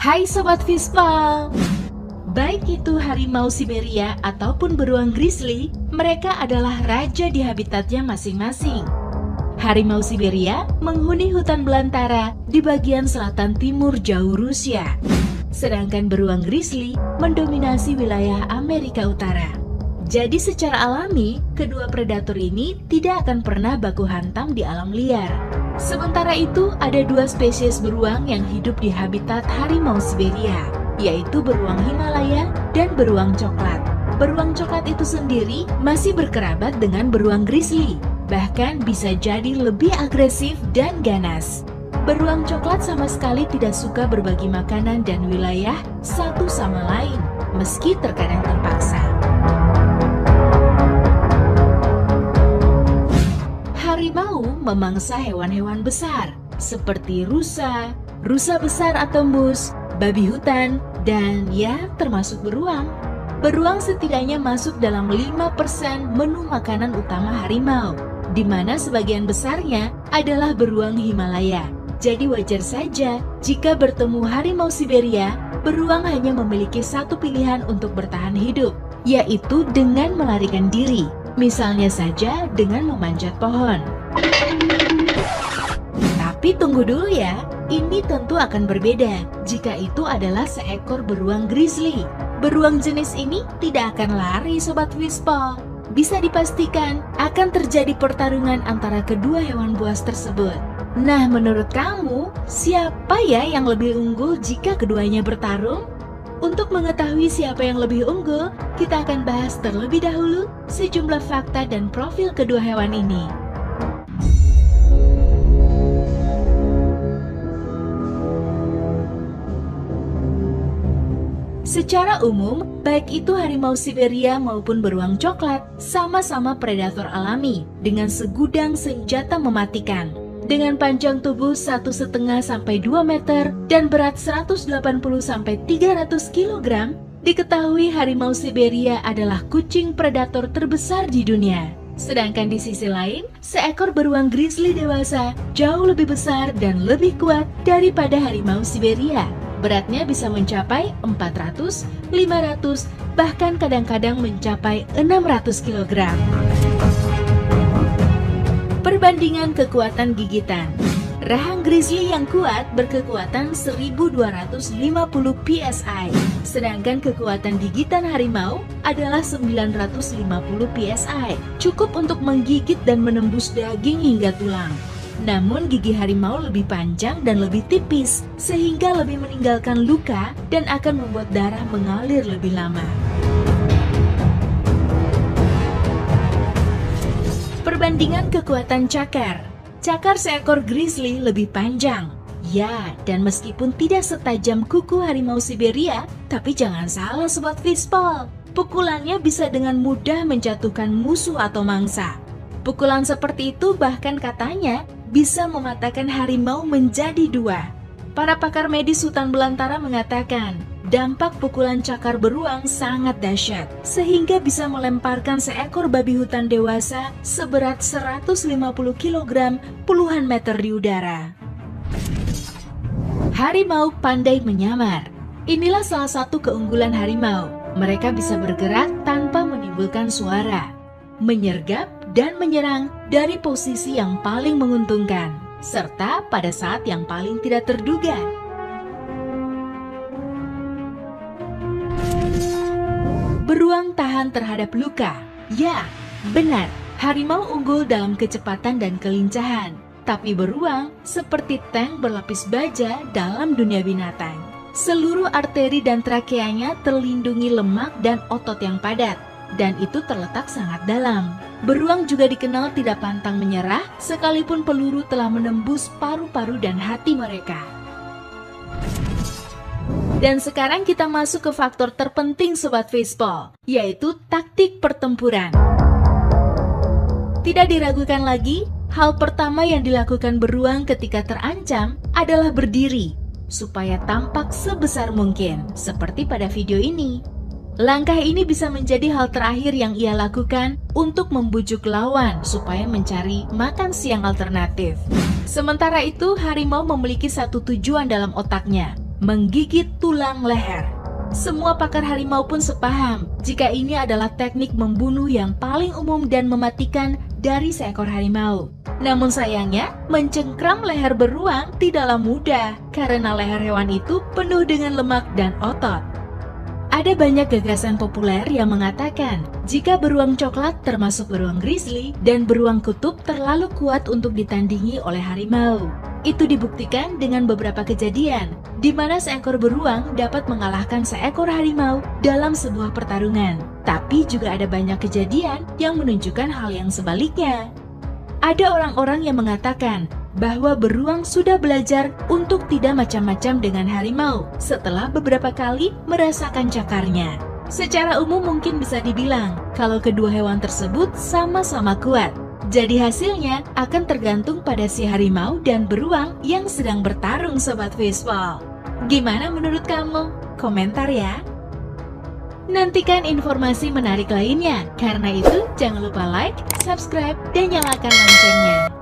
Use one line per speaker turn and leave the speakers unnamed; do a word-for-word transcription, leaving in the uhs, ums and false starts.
Hai Sobat Vespa! Baik itu harimau Siberia ataupun beruang grizzly, mereka adalah raja di habitatnya masing-masing. Harimau Siberia menghuni hutan belantara di bagian selatan timur jauh Rusia. Sedangkan beruang grizzly mendominasi wilayah Amerika Utara. Jadi secara alami, kedua predator ini tidak akan pernah baku hantam di alam liar. Sementara itu, ada dua spesies beruang yang hidup di habitat harimau Siberia, yaitu beruang Himalaya dan beruang coklat. Beruang coklat itu sendiri masih berkerabat dengan beruang grizzly, bahkan bisa jadi lebih agresif dan ganas. Beruang coklat sama sekali tidak suka berbagi makanan dan wilayah satu sama lain, meski terkadang terpaksa. Harimau memangsa hewan-hewan besar seperti rusa, rusa besar atau mus, babi hutan, dan ya termasuk beruang. Beruang setidaknya masuk dalam lima persen menu makanan utama harimau, di mana sebagian besarnya adalah beruang Himalaya. Jadi wajar saja jika bertemu harimau Siberia, beruang hanya memiliki satu pilihan untuk bertahan hidup, yaitu dengan melarikan diri. Misalnya saja dengan memanjat pohon. Tapi tunggu dulu ya, ini tentu akan berbeda jika itu adalah seekor beruang grizzly. Beruang jenis ini tidak akan lari Sobat Vespa. Bisa dipastikan akan terjadi pertarungan antara kedua hewan buas tersebut. Nah, menurut kamu, siapa ya yang lebih unggul jika keduanya bertarung? Untuk mengetahui siapa yang lebih unggul, kita akan bahas terlebih dahulu sejumlah fakta dan profil kedua hewan ini. Secara umum, baik itu harimau Siberia maupun beruang coklat sama-sama predator alami dengan segudang senjata mematikan. Dengan panjang tubuh satu koma lima sampai dua meter dan berat seratus delapan puluh sampai tiga ratus kilogram, diketahui harimau Siberia adalah kucing predator terbesar di dunia. Sedangkan di sisi lain, seekor beruang grizzly dewasa jauh lebih besar dan lebih kuat daripada harimau Siberia. Beratnya bisa mencapai empat ratus, lima ratus, bahkan kadang-kadang mencapai enam ratus kilogram. Perbandingan kekuatan gigitan. Rahang grizzly yang kuat berkekuatan seribu dua ratus lima puluh P S I, sedangkan kekuatan gigitan harimau adalah sembilan ratus lima puluh P S I, cukup untuk menggigit dan menembus daging hingga tulang. Namun gigi harimau lebih panjang dan lebih tipis, sehingga lebih meninggalkan luka dan akan membuat darah mengalir lebih lama. Perbandingan kekuatan cakar. Cakar seekor grizzly lebih panjang. Ya, dan meskipun tidak setajam kuku harimau Siberia, tapi jangan salah Sobat Vespa. Pukulannya bisa dengan mudah menjatuhkan musuh atau mangsa. Pukulan seperti itu bahkan katanya bisa mematahkan harimau menjadi dua. Para pakar medis hutan belantara mengatakan, dampak pukulan cakar beruang sangat dahsyat, sehingga bisa melemparkan seekor babi hutan dewasa seberat seratus lima puluh kilogram puluhan meter di udara. Harimau pandai menyamar. Inilah salah satu keunggulan harimau. Mereka bisa bergerak tanpa menimbulkan suara, menyergap dan menyerang dari posisi yang paling menguntungkan, serta pada saat yang paling tidak terduga. Beruang tahan terhadap luka. Ya, benar, harimau unggul dalam kecepatan dan kelincahan. Tapi beruang seperti tank berlapis baja dalam dunia binatang. Seluruh arteri dan trakeanya terlindungi lemak dan otot yang padat, dan itu terletak sangat dalam. Beruang juga dikenal tidak pantang menyerah, sekalipun peluru telah menembus paru-paru dan hati mereka. Dan sekarang kita masuk ke faktor terpenting Sobat Vespa, yaitu taktik pertempuran. Tidak diragukan lagi, hal pertama yang dilakukan beruang ketika terancam adalah berdiri, supaya tampak sebesar mungkin, seperti pada video ini. Langkah ini bisa menjadi hal terakhir yang ia lakukan untuk membujuk lawan supaya mencari makan siang alternatif. Sementara itu, harimau memiliki satu tujuan dalam otaknya, menggigit tulang leher. Semua pakar harimau pun sepaham jika ini adalah teknik membunuh yang paling umum dan mematikan dari seekor harimau. Namun sayangnya, mencengkram leher beruang tidaklah mudah karena leher hewan itu penuh dengan lemak dan otot. Ada banyak gagasan populer yang mengatakan jika beruang coklat termasuk beruang grizzly dan beruang kutub terlalu kuat untuk ditandingi oleh harimau. Itu dibuktikan dengan beberapa kejadian di mana seekor beruang dapat mengalahkan seekor harimau dalam sebuah pertarungan. Tapi juga ada banyak kejadian yang menunjukkan hal yang sebaliknya. Ada orang-orang yang mengatakan bahwa beruang sudah belajar untuk tidak macam-macam dengan harimau setelah beberapa kali merasakan cakarnya. Secara umum mungkin bisa dibilang kalau kedua hewan tersebut sama-sama kuat. Jadi hasilnya akan tergantung pada si harimau dan beruang yang sedang bertarung, Sobat Fishball. Gimana menurut kamu? Komentar ya! Nantikan informasi menarik lainnya. Karena itu jangan lupa like, subscribe, dan nyalakan loncengnya.